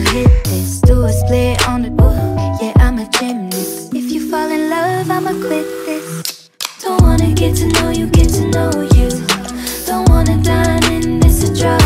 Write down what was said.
hit this, do a split on the yeah, I'm a gymnast. If you fall in love, I'ma quit this. Don't wanna get to know you, get to know you. Don't wanna dine and miss a drop.